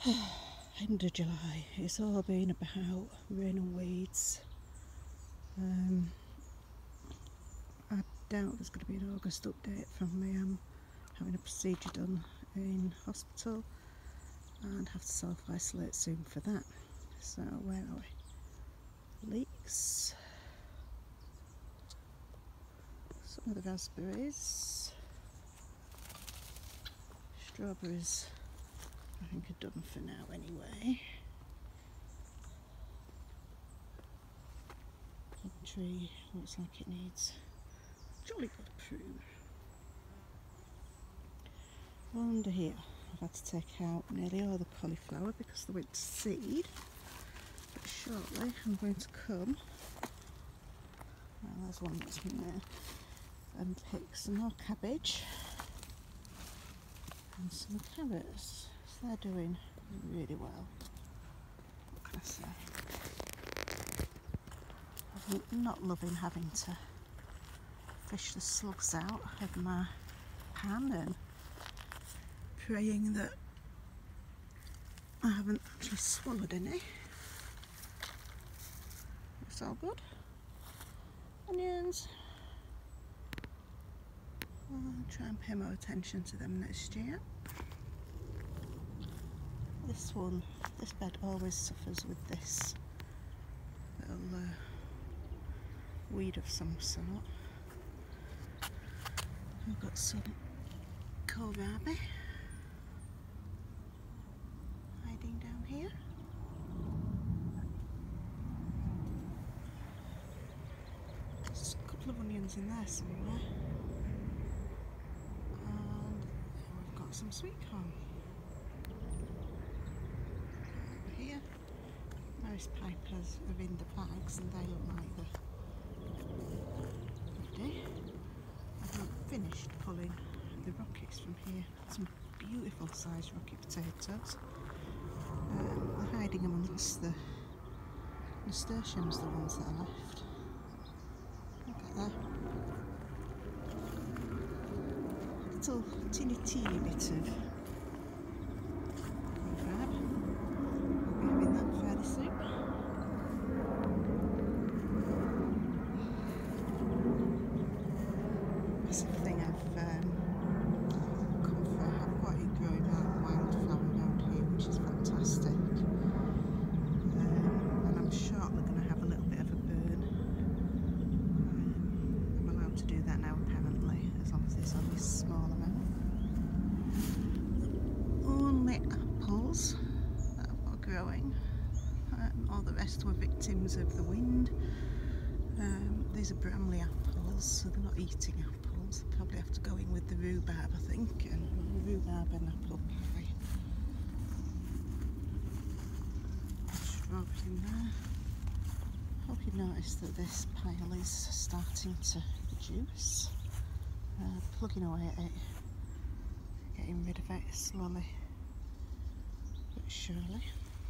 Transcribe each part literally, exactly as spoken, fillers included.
End of July. It's all been about rain and weeds. Um, I doubt there's going to be an August update from me. I'm having a procedure done in hospital and have to self-isolate soon for that. So where are we? Leeks. Some of the raspberries. Strawberries I think are done for now anyway. Plum tree looks like it needs a jolly good prune. Under here I've had to take out nearly all the cauliflower because they went to seed. But shortly I'm going to come, well, there's one that's in there, and pick some more cabbage and some carrots. So they're doing really well. What can I say? I'm not loving having to fish the slugs out of my pan and praying that I haven't actually swallowed any. It's all good. Onions. I'll try and pay more attention to them next year. This one, this bed always suffers with this little uh, weed of some sort. I've got some kohlrabi hiding down here. There's a couple of onions in there somewhere. And we've got some sweet corn. Over here, Maris Pipers are in the bags and they look like they're ready. I haven't finished pulling the rockets from here. Some beautiful sized rocket potatoes. Um, I'm hiding them amongst the nasturtiums, the ones that are left. Look at that. A little teeny teeny bit of crab. We'll be having that fairly soon. That's the thing I've um, come for. I've got it growing out wildflower around here, which is fantastic. Um, and I'm shortly going to have a little bit of a burn. Um, I'm allowed to do that now apparently, as long as it's only a small amount. Only apples that are growing. Um, all the rest were victims of the wind. Um, these are Bramley apples, so they're not eating apples. I'll probably have to go in with the rhubarb, I think, and rhubarb and apple pie. Strawberry in there. Hope you've noticed that this pile is starting to reduce. Uh, plugging away at it, getting rid of it slowly but surely.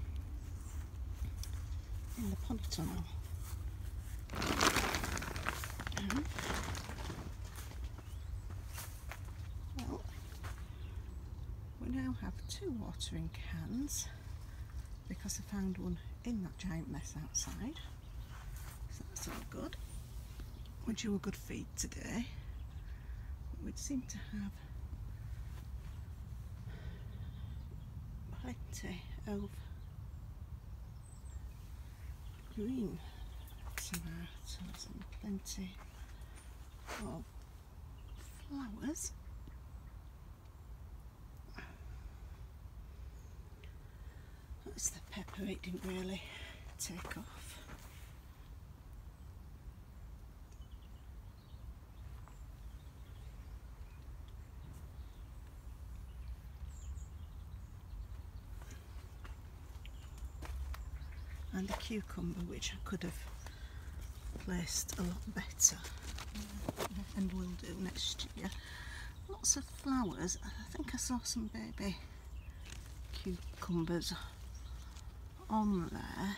In the polytunnel. Um, well, we now have two watering cans because I found one in that giant mess outside. So that's all good. We do a good feed today. We seem to have plenty of green tomatoes and plenty of flowers. That's the pepper, it didn't really take off. And the cucumber, which I could have placed a lot better and will do next year. Lots of flowers. I think I saw some baby cucumbers on there,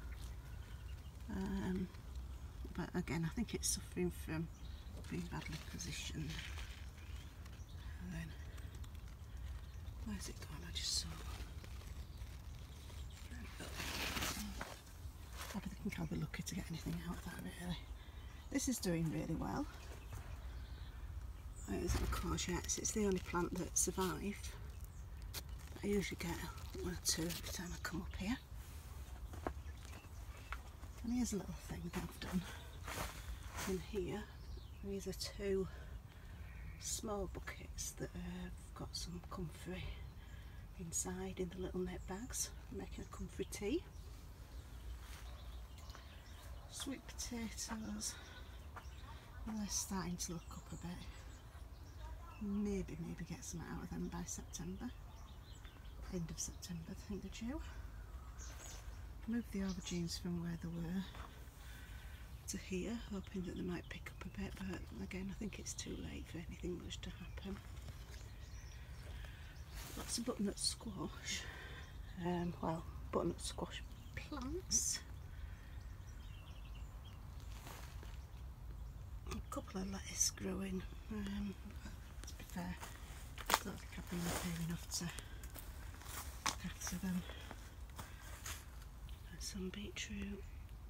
um, but again I think it's suffering from being badly positioned. And then where's it gone? I just saw I think I'll be lucky to get anything out of that really. This is doing really well. It's a courgettes. It's the only plant that survived. I usually get one or two every time I come up here. And here's a little thing I've done in here. These are two small buckets that have got some comfrey inside in the little net bags. I'm making a comfrey tea. Sweet potatoes, well, they're starting to look up a bit. Maybe, maybe get some out of them by September. End of September, I think they're due. Moved the aubergines from where they were to here, hoping that they might pick up a bit, but again I think it's too late for anything much to happen. Lots of butternut squash, um, well, butternut squash plants. A couple of lettuce growing, um, to be fair, I don't think I've been up here enough to look after them. And some beetroot.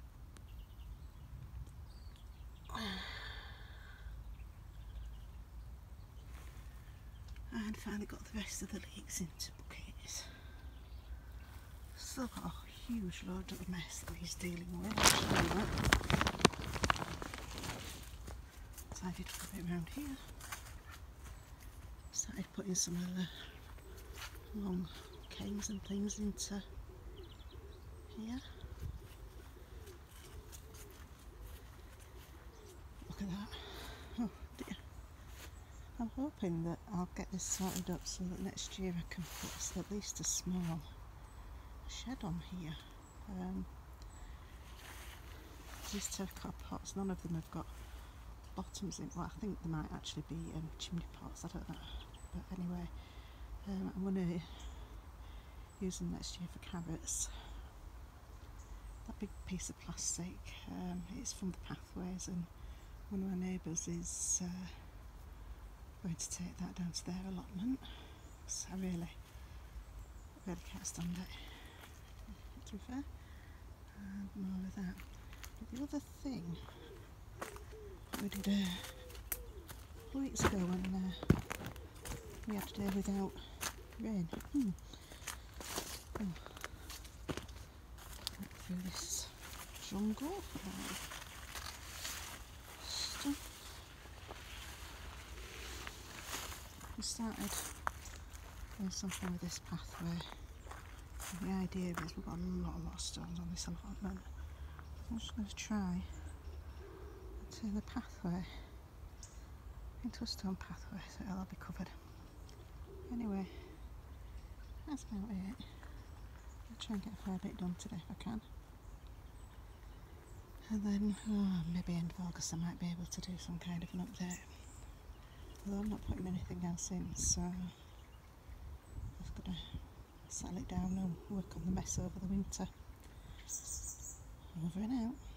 And finally got the rest of the leeks into buckets. Still got a huge load of mess that he's dealing with. Decided to put it around here. Started putting some of the long canes and things into here. Look at that. Oh dear. I'm hoping that I'll get this sorted up so that next year I can put at least a small shed on here. Um, these terracotta pots, none of them have got bottoms in. Well, I think they might actually be um, chimney pots, I don't know. But anyway, um, I'm going to use them next year for carrots. That big piece of plastic, um, it's from the Pathways, and one of my neighbours is uh, going to take that down to their allotment. So I really, really can't stand it, to be fair. And more of that. But the other thing we did uh, a couple of weeks ago when uh, we had a day without rain. Hmm. Oh. Through this jungle of stuff. We started doing something with this pathway. And the idea is we've got a lot, a lot of stones on this allotment. I'm just going to try and turn the pathway into a stone pathway so it'll all be covered. Anyway, that's about it. I'll try and get a fair bit done today if I can. And then, oh, maybe end of August I might be able to do some kind of an update. Although I'm not putting anything else in, so I've got to settle it down and work on the mess over the winter. Over and out.